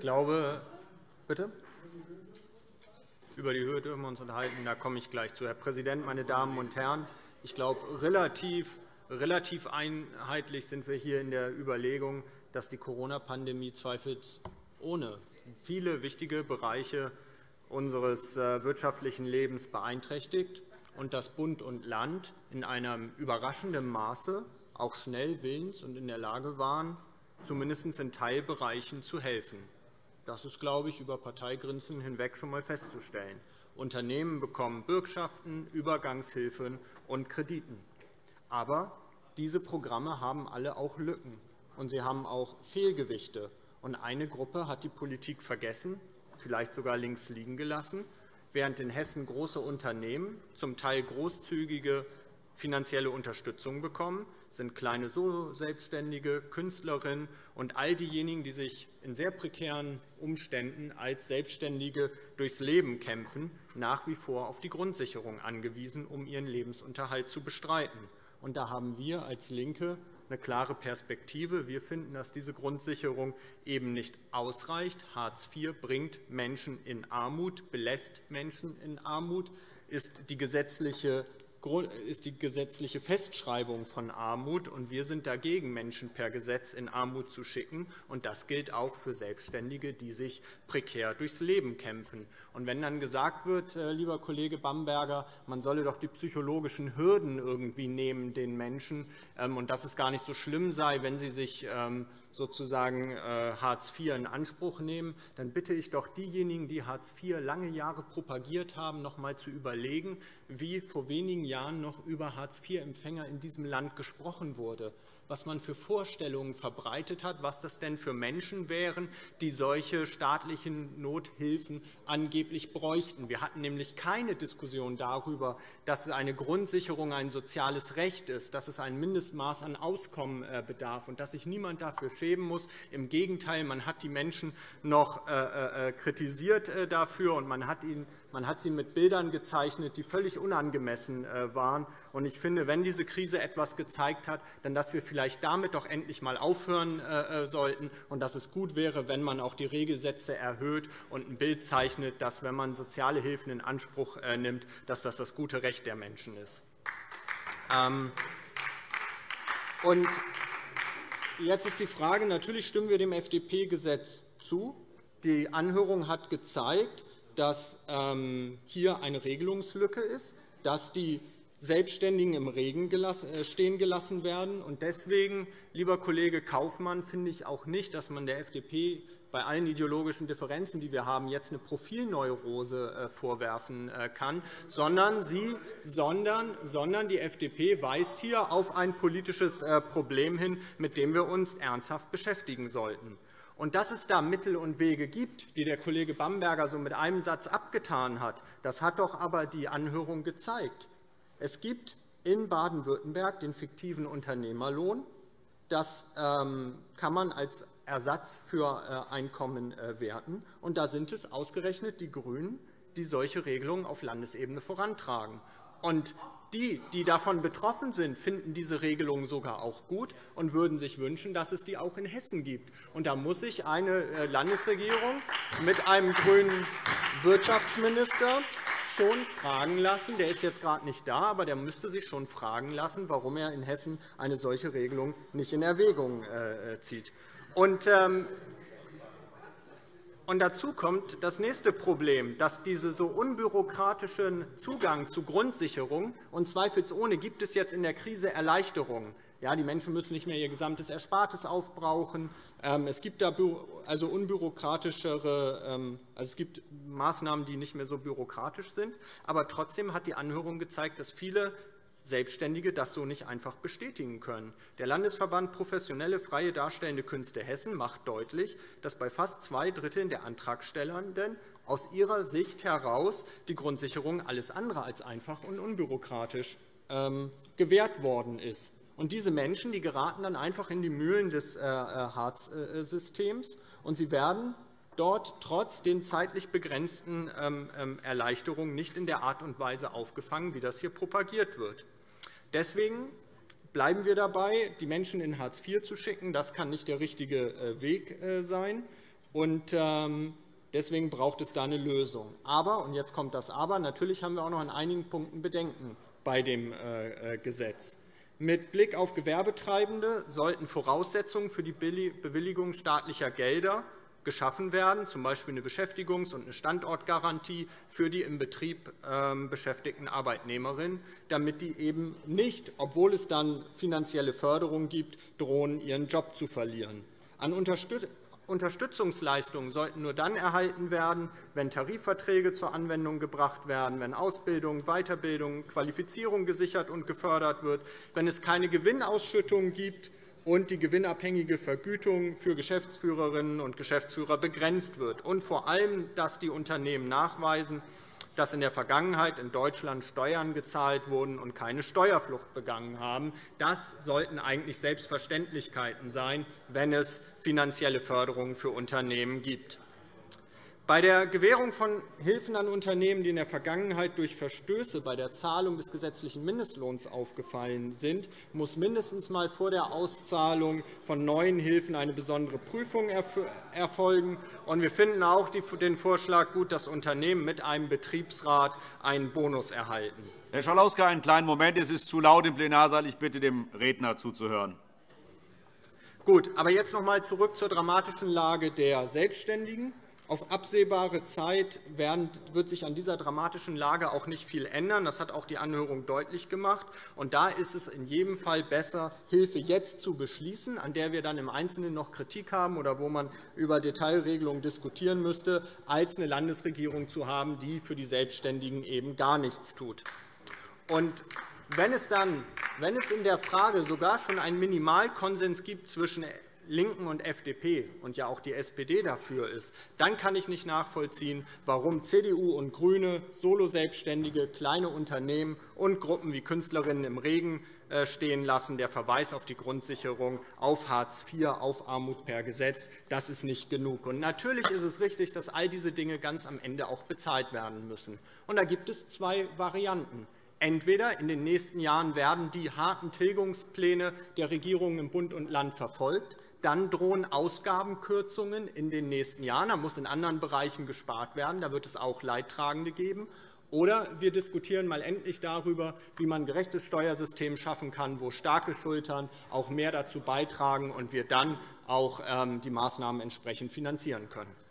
glaube, bitte? Über die Höhe dürfen wir uns unterhalten, da komme ich gleich zu. Herr Präsident, meine Damen und Herren! Ich glaube, relativ einheitlich sind wir hier in der Überlegung, dass die Corona-Pandemie zweifelsohne viele wichtige Bereiche unseres wirtschaftlichen Lebens beeinträchtigt und dass Bund und Land in einem überraschenden Maße auch schnell willens und in der Lage waren, zumindest in Teilbereichen zu helfen. Das ist, glaube ich, über Parteigrenzen hinweg schon einmal festzustellen. Unternehmen bekommen Bürgschaften, Übergangshilfen und Krediten. Aber diese Programme haben alle auch Lücken, und sie haben auch Fehlgewichte. Und eine Gruppe hat die Politik vergessen, vielleicht sogar links liegen gelassen, während in Hessen große Unternehmen zum Teil großzügige finanzielle Unterstützung bekommen, sind kleine Solo-Selbstständige, Künstlerinnen und all diejenigen, die sich in sehr prekären Umständen als Selbstständige durchs Leben kämpfen, nach wie vor auf die Grundsicherung angewiesen, um ihren Lebensunterhalt zu bestreiten. Und da haben wir als LINKE eine klare Perspektive. Wir finden, dass diese Grundsicherung eben nicht ausreicht. Hartz IV bringt Menschen in Armut, belässt Menschen in Armut, ist die gesetzliche Festschreibung von Armut, und wir sind dagegen, Menschen per Gesetz in Armut zu schicken. Und das gilt auch für Selbstständige, die sich prekär durchs Leben kämpfen. Und wenn dann gesagt wird, lieber Kollege Bamberger, man solle doch die psychologischen Hürden irgendwie nehmen den Menschen und dass es gar nicht so schlimm sei, wenn sie sich sozusagen Hartz IV in Anspruch nehmen, dann bitte ich doch diejenigen, die Hartz IV lange Jahre propagiert haben, noch einmal zu überlegen, wie vor wenigen Jahren noch über Hartz-IV-Empfänger in diesem Land gesprochen wurde, was man für Vorstellungen verbreitet hat, was das denn für Menschen wären, die solche staatlichen Nothilfen angeblich bräuchten. Wir hatten nämlich keine Diskussion darüber, dass eine Grundsicherung ein soziales Recht ist, dass es ein Mindestmaß an Auskommen bedarf und dass sich niemand dafür schämen muss. Im Gegenteil, man hat die Menschen noch kritisiert dafür, und man hat sie mit Bildern gezeichnet, die völlig unangemessen waren. Und ich finde, wenn diese Krise etwas gezeigt hat, dann dass wir vielleicht damit doch endlich einmal aufhören sollten und dass es gut wäre, wenn man auch die Regelsätze erhöht und ein Bild zeichnet, dass, wenn man soziale Hilfen in Anspruch nimmt, dass das das gute Recht der Menschen ist. Und jetzt ist die Frage, natürlich stimmen wir dem FDP-Gesetz zu. Die Anhörung hat gezeigt, dass hier eine Regelungslücke ist, dass die Selbstständigen im Regen stehen gelassen werden. Und deswegen, lieber Kollege Kaufmann, finde ich auch nicht, dass man der FDP bei allen ideologischen Differenzen, die wir haben, jetzt eine Profilneurose vorwerfen kann, sondern die FDP weist hier auf ein politisches Problem hin, mit dem wir uns ernsthaft beschäftigen sollten. Und dass es da Mittel und Wege gibt, die der Kollege Bamberger so mit einem Satz abgetan hat, das hat doch aber die Anhörung gezeigt. Es gibt in Baden-Württemberg den fiktiven Unternehmerlohn. Das kann man als Ersatz für Einkommen werten. Und da sind es ausgerechnet die GRÜNEN, die solche Regelungen auf Landesebene vorantragen. Und die davon betroffen sind, finden diese Regelungen sogar auch gut und würden sich wünschen, dass es die auch in Hessen gibt. Und da muss sich eine Landesregierung mit einem grünen Wirtschaftsminister schon fragen lassen, der ist jetzt gerade nicht da, aber der müsste sich schon fragen lassen, warum er in Hessen eine solche Regelung nicht in Erwägung zieht. Und dazu kommt das nächste Problem, dass dieser so unbürokratischen Zugang zu Grundsicherung, und zweifelsohne gibt es jetzt in der Krise Erleichterungen. Ja, die Menschen müssen nicht mehr ihr gesamtes Erspartes aufbrauchen. Es gibt da also unbürokratischere, es gibt Maßnahmen, die nicht mehr so bürokratisch sind. Aber trotzdem hat die Anhörung gezeigt, dass viele Selbstständige das so nicht einfach bestätigen können. Der Landesverband Professionelle Freie Darstellende Künste Hessen macht deutlich, dass bei fast 2/3 der Antragstellenden aus ihrer Sicht heraus die Grundsicherung alles andere als einfach und unbürokratisch gewährt worden ist. Und diese Menschen, die geraten dann einfach in die Mühlen des Hartz-Systems, und sie werden dort trotz den zeitlich begrenzten Erleichterungen nicht in der Art und Weise aufgefangen, wie das hier propagiert wird. Deswegen bleiben wir dabei, die Menschen in Hartz IV zu schicken. Das kann nicht der richtige Weg sein. Und deswegen braucht es da eine Lösung. Aber, und jetzt kommt das Aber, natürlich haben wir auch noch an einigen Punkten Bedenken bei dem Gesetz. Mit Blick auf Gewerbetreibende sollten Voraussetzungen für die Bewilligung staatlicher Gelder geschaffen werden, z. B. eine Beschäftigungs- und eine Standortgarantie für die im Betrieb beschäftigten Arbeitnehmerinnen, damit die eben nicht, obwohl es dann finanzielle Förderung gibt, drohen, ihren Job zu verlieren. An Unterstützungsleistungen sollten nur dann erhalten werden, wenn Tarifverträge zur Anwendung gebracht werden, wenn Ausbildung, Weiterbildung, Qualifizierung gesichert und gefördert wird, wenn es keine Gewinnausschüttung gibt und die gewinnabhängige Vergütung für Geschäftsführerinnen und Geschäftsführer begrenzt wird, und vor allem, dass die Unternehmen nachweisen, dass in der Vergangenheit in Deutschland Steuern gezahlt wurden und keine Steuerflucht begangen haben. Das sollten eigentlich Selbstverständlichkeiten sein, wenn es finanzielle Förderungen für Unternehmen gibt. Bei der Gewährung von Hilfen an Unternehmen, die in der Vergangenheit durch Verstöße bei der Zahlung des gesetzlichen Mindestlohns aufgefallen sind, muss mindestens einmal vor der Auszahlung von neuen Hilfen eine besondere Prüfung erfolgen. Wir finden auch den Vorschlag gut, dass Unternehmen mit einem Betriebsrat einen Bonus erhalten. Herr Schalauske, einen kleinen Moment. Es ist zu laut im Plenarsaal. Ich bitte, dem Redner zuzuhören. Gut, aber jetzt noch einmal zurück zur dramatischen Lage der Selbstständigen. Auf absehbare Zeit wird sich an dieser dramatischen Lage auch nicht viel ändern. Das hat auch die Anhörung deutlich gemacht. Und da ist es in jedem Fall besser, Hilfe jetzt zu beschließen, an der wir dann im Einzelnen noch Kritik haben oder wo man über Detailregelungen diskutieren müsste, als eine Landesregierung zu haben, die für die Selbstständigen eben gar nichts tut. Und wenn es in der Frage sogar schon einen Minimalkonsens gibt zwischen LINKEN und FDP und ja auch die SPD dafür ist, dann kann ich nicht nachvollziehen, warum CDU und GRÜNE Soloselbstständige, kleine Unternehmen und Gruppen wie Künstlerinnen im Regen stehen lassen. Der Verweis auf die Grundsicherung, auf Hartz IV, auf Armut per Gesetz, das ist nicht genug. Und natürlich ist es richtig, dass all diese Dinge ganz am Ende auch bezahlt werden müssen. Und da gibt es zwei Varianten. Entweder in den nächsten Jahren werden die harten Tilgungspläne der Regierungen im Bund und Land verfolgt, dann drohen Ausgabenkürzungen in den nächsten Jahren. Da muss in anderen Bereichen gespart werden. Da wird es auch Leidtragende geben. Oder wir diskutieren mal endlich darüber, wie man ein gerechtes Steuersystem schaffen kann, wo starke Schultern auch mehr dazu beitragen und wir dann auch die Maßnahmen entsprechend finanzieren können.